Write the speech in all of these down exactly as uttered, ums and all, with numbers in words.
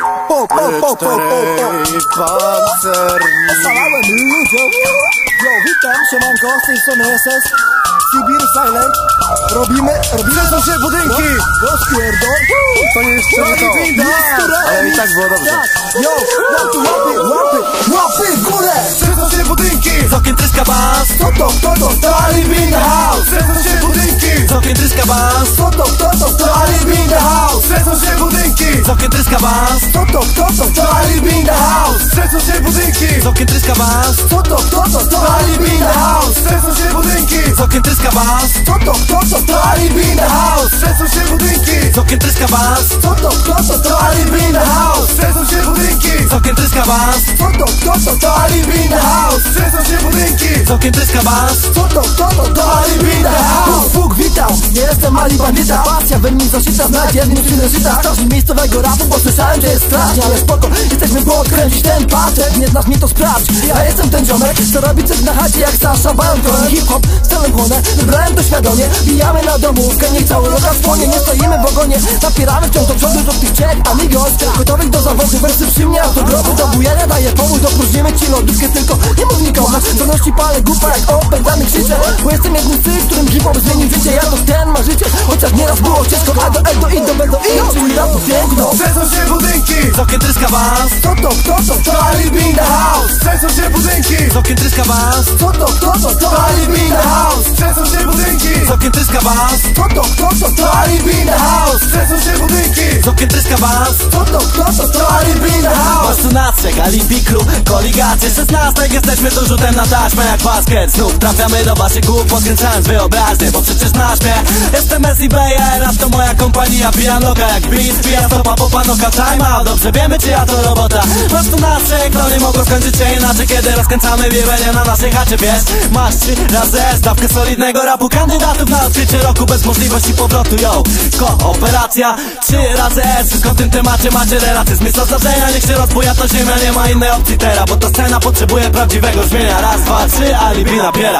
Po, po, po, po, po, po. Pancerni. Oszalałem ludzie. Yo, witam, siemanko, z tej strony S S Sibir Silent. Robimy, robimy Przeszą się budynki. Rozpierdol. To nie jest Robi to, winda. ale i tak było dobrze. Tak, yo, łapy, łapy, łapy, łapy w górę. Przeszą się budynki. Z okien tryska bas. Co to, kto to, to Alib in the house. Przeszą się budynki. Z okien tryska bas. Co to, kto to, to Alib in the house. Przeszą się budynki. Z okien tryska bas. Co to, kto to, to Alib in the house. Przeszą się budynki. Z okien tryska bas. Co to, kto to, to Alib in the house. Przeszą się budynki. Z okien tryska bas. Co to, kto to, to Alib in the house. Przeszą się budynki. Z okien tryska bas. Co to, kto to, to Alib in the house. Przeszą się budynki. Z okien tryska bas. Co to, kto to, to Alib in the house. Przeszą się budynki. Z okien tryska bas. Co to, kto to, to Alib in the house. Bóg, witam, nie jestem Ali bandyta. Pasja we mnie zaszyta, znać jednym czynnym żyta. Ktoś miejscowego rapu, bo słyszałem, że jest strasznie. Ale spoko, jesteśmy po odkręcić ten patent. Nie znasz mnie, to sprawdź. Ja jestem ten ziomek, co robi coś na chacie jak Sasha Banton. Hip-hop, z celem chłonę, wybrałem to świadomie. Bijamy na domówkę, niech cały lokal spłonie. Nie stoimy w ogonie, napieramy wciąż do przodu do tych trzech amigos. Gotowych do zawodu, wersy przy mnie, autografy do bujania daję pomóż. Dopróżnimy ci lodówkę, tylko nie mów nikomu. Donosi palę gupa jak opętany krzyczę. Bo jestem jednym z tych, którym hip-hop zmienił życie. Ja to ten ma życie, chociaż nieraz było ciężko. A do L do I do B do I, czyli rap to piękno. Przeszą się budynki. Z okien tryska bas. Co to, kto to, to Alib in the house. Przeszą się budynki. Z okien tryska bas. Co to, kto to, to Alib in the house. Przeszą się budynki. Z okien tryska bas. Co to, kto to, to Alib in the house. Przeszą się budynki. Z okien tryska bas. Co to, kto to, to Alib in the house. Masz tu nastrzyk, alibi crew, koligacie szesnastek, jesteśmy tu rzutem na taśmę jak basket. Znów trafiamy do waszych głów, podkręcając wyobraźnię, bo przecież nasz mnie. Jestem Messi Bayer, rap to moja kompania. Pijam loka jak beat, pija stopa, popa noka, time out. Dobrze wiemy, czy ja to robota. Masz tu nastrzyk, no nie mogło skończyć się inaczej, kiedy rozkręcamy wiewenie na naszej chacie, wiesz. Masz trzy razy S, dawkę solidnego rapu, kandydatów na odkrycie roku bez możliwości powrotu, yo. Kooperacja, trzy razy S, wszystko w tym temacie macie relacje z miejsca zdarzenia. Niech się rozbuja to ziemia, nie ma innej opcji teraz, bo ta scena potrzebuje prawdziwego brzmienia. Raz, dwa, trzy, alibi napiera.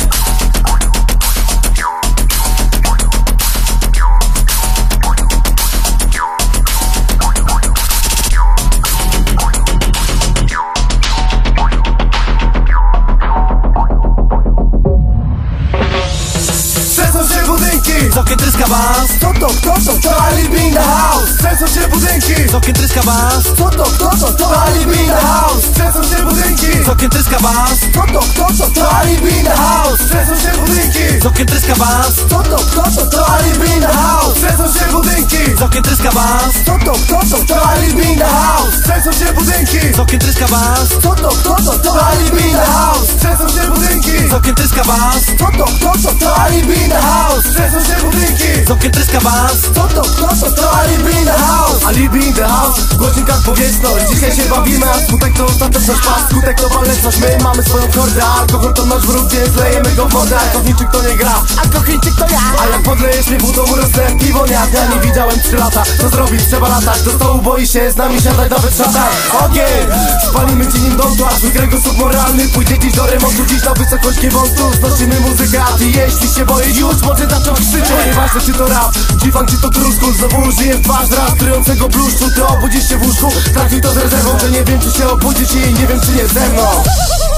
Z okien tryska bas. Co to, kto to, to Alib in the house. Przeszą się budynki. Z okien tryska bas. Co to, kto to, to Alib in the house. Przeszą się budynki. Z okien tryska bas. Co to, kto to, to Alib in the house. Przeszą się budynki. Z okien tryska bas. Co to, kto to, to Alib in the house. Przeszą się budynki. Z okien tryska bas. Co to, kto to, to Alib in the house. Przeszą się budynki. Z okien tryska bas. Co to, kto to, to Alib in the house. Przeszą się budynki. Z okien tryska bas. Co to, kto to, to Alib in the house. Przeszą się budynki. Z okien tryska bas. Co to, kto to, to Alib in the house. Alibi in the house, w głośnikach powietrzność. Dzisiaj się bawimy, a skutek to ostateczność pas. Skutek to waleczność, my mamy swoją kordę. Alkohol to nasz wróg, więc lejemy go w wodę. Alkoholniczyk to nie gra, Alkoholczyk to ja. a jak podlejesz mi wódą, urosnę piwo nie. Ja nie widziałem trzy lata, co zrobić? Trzeba latać do stołu, boi się z nami siadać, nawet szatać. Ogień, spalimy ci nim dom, aż kręgosłup moralny pójdzie dziś do remontu, dziś na wysokość kiewątku. Znosimy muzykę, a ty jeśli się boisz, już może zacząć krzyczeć. Nieważne czy to rap, dziwang czy to kruszku, znowu użyję twarz raz trującego bluszczu. Ty obudzisz się w łóżku, traktuj to z rezerwą, że nie wiem czy się obudzić i nie wiem czy nie ze mną.